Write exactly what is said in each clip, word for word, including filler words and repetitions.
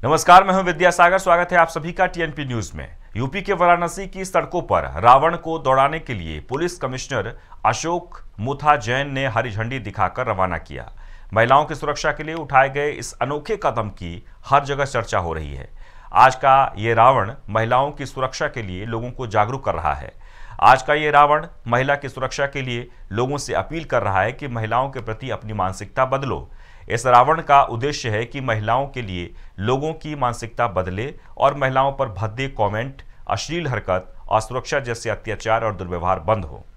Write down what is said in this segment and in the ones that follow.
नमस्कार, मैं हूं विद्यासागर। स्वागत है आप सभी का टीएनपी न्यूज में। यूपी के वाराणसी की सड़कों पर रावण को दौड़ाने के लिए पुलिस कमिश्नर अशोक मुथा जैन ने हरी झंडी दिखाकर रवाना किया। महिलाओं की सुरक्षा के लिए उठाए गए इस अनोखे कदम की हर जगह चर्चा हो रही है। आज का ये रावण महिलाओं की सुरक्षा के लिए लोगों को जागरूक कर रहा है। आज का ये रावण महिला की सुरक्षा के लिए लोगों से अपील कर रहा है कि महिलाओं के प्रति अपनी मानसिकता बदलो। इस रावण का उद्देश्य है कि महिलाओं के लिए लोगों की मानसिकता बदले और महिलाओं पर भद्दे कमेंट, अश्लील हरकत, असुरक्षा जैसे अत्याचार और दुर्व्यवहार बंद हो।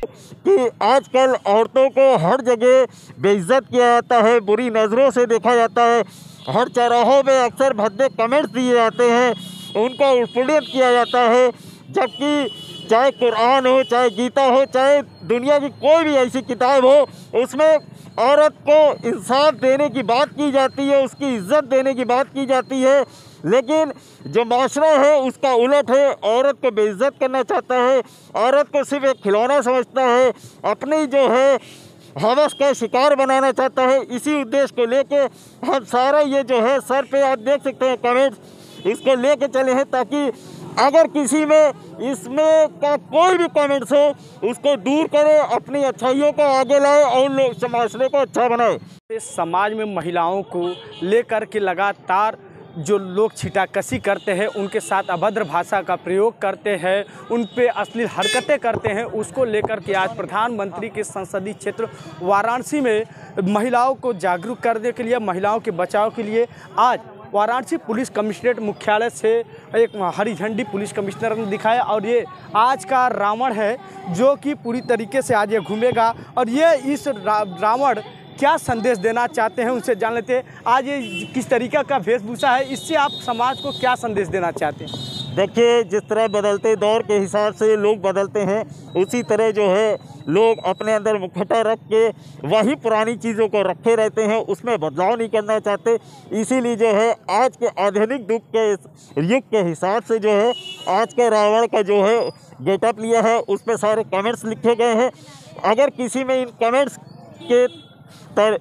कि आजकल औरतों को हर जगह बेइज्जत किया जाता है, बुरी नज़रों से देखा जाता है। हर चौराहों में अक्सर भद्दे कमेंट्स दिए जाते हैं, उनको उल्फुलित किया जाता है। जबकि चाहे कुरान हो, चाहे गीता हो, चाहे दुनिया की कोई भी ऐसी किताब हो, उसमें औरत को इंसाफ देने की बात की जाती है, उसकी इज्जत देने की बात की जाती है। लेकिन जो माशरा है उसका उलट है, औरत को बेइज्जत करना चाहता है, औरत को सिर्फ एक खिलौना समझता है, अपनी जो है हवस का शिकार बनाना चाहता है। इसी उद्देश्य को लेके हम सारा ये जो है सर पे आप देख सकते हैं कमेंट्स, इसको लेके चले हैं ताकि अगर किसी में इसमें का कोई भी कमेंट्स हो उसको दूर करें, अपनी अच्छाइयों को आगे लाए और लोग समाज को अच्छा बनाए। इस समाज में महिलाओं को लेकर के लगातार जो लोग छिटाकशी करते हैं, उनके साथ अभद्र भाषा का प्रयोग करते हैं, उन पे अश्लील हरकतें करते हैं, उसको लेकर के आज प्रधानमंत्री के संसदीय क्षेत्र वाराणसी में महिलाओं को जागरूक करने के लिए, महिलाओं के बचाव के लिए आज वाराणसी पुलिस कमिश्नरेट मुख्यालय से एक हरी झंडी पुलिस कमिश्नर ने दिखाया। और ये आज का रावण है जो कि पूरी तरीके से आज ये घूमेगा और ये इस रा, रावण क्या संदेश देना चाहते हैं उनसे जान लेते हैं। आज ये किस तरीके का वेशभूषा है, इससे आप समाज को क्या संदेश देना चाहते हैं? देखिए, जिस तरह बदलते दौर के हिसाब से लोग बदलते हैं, उसी तरह जो है लोग अपने अंदर मुखौटा रख के वही पुरानी चीज़ों को रखे रहते हैं, उसमें बदलाव नहीं करना चाहते। इसीलिए जो है आज के आधुनिक युग के युग के हिसाब से जो है आज के रावण का जो है गेटअप लिया है, उस पर सारे कमेंट्स लिखे गए हैं। अगर किसी में इन कमेंट्स के तर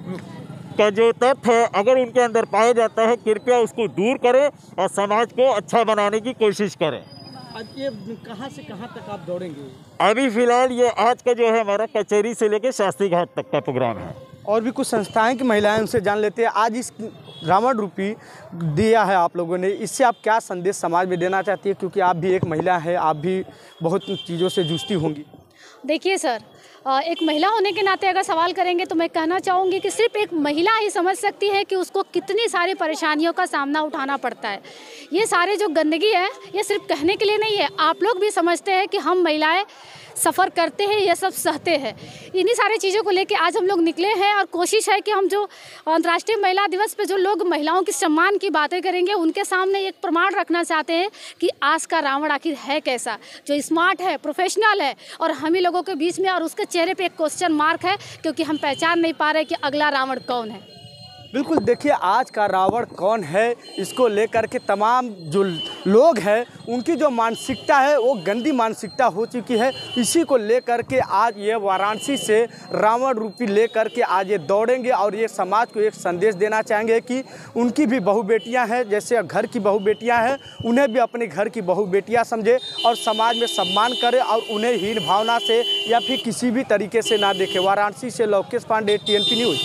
का जो तथ्य है अगर उनके अंदर पाया जाता है, कृपया उसको दूर करें और समाज को अच्छा बनाने की कोशिश करें। आज ये कहाँ से कहाँ तक आप दौड़ेंगे? अभी फ़िलहाल ये आज का जो है हमारा कचहरी से लेकर शास्त्री घाट तक का प्रोग्राम है। और भी कुछ संस्थाएं की महिलाएं उनसे जान लेते हैं। आज इस रावण रूपी दिया है आप लोगों ने, इससे आप क्या संदेश समाज में देना चाहती है? क्योंकि आप भी एक महिला हैं, आप भी बहुत चीज़ों से जूझती होंगी। देखिए सर, एक महिला होने के नाते अगर सवाल करेंगे तो मैं कहना चाहूँगी कि सिर्फ एक महिला ही समझ सकती है कि उसको कितनी सारी परेशानियों का सामना उठाना पड़ता है। ये सारे जो गंदगी है ये सिर्फ कहने के लिए नहीं है, आप लोग भी समझते हैं कि हम महिलाएं सफ़र करते हैं, ये सब सहते हैं। इन्हीं सारी चीज़ों को लेके आज हम लोग निकले हैं और कोशिश है कि हम जो अंतर्राष्ट्रीय महिला दिवस पे जो लोग महिलाओं के सम्मान की बातें करेंगे उनके सामने एक प्रमाण रखना चाहते हैं कि आज का रावण आखिर है कैसा, जो स्मार्ट है, प्रोफेशनल है और हम ही लोगों के बीच में, और उसके चेहरे पे एक क्वेश्चन मार्क है क्योंकि हम पहचान नहीं पा रहे कि अगला रावण कौन है। बिल्कुल, देखिए आज का रावण कौन है, इसको लेकर के तमाम जो लोग हैं उनकी जो मानसिकता है वो गंदी मानसिकता हो चुकी है। इसी को लेकर के आज ये वाराणसी से रावण रूपी लेकर के आज ये दौड़ेंगे और ये समाज को एक संदेश देना चाहेंगे कि उनकी भी बहू बेटियां हैं, जैसे घर की बहू बेटियां हैं, उन्हें भी अपने घर की बहू बेटियां समझे और समाज में सम्मान करे और उन्हें हीन भावना से या फिर किसी भी तरीके से ना देखे। वाराणसी से लोकेश पांडे, टीएनपी न्यूज़।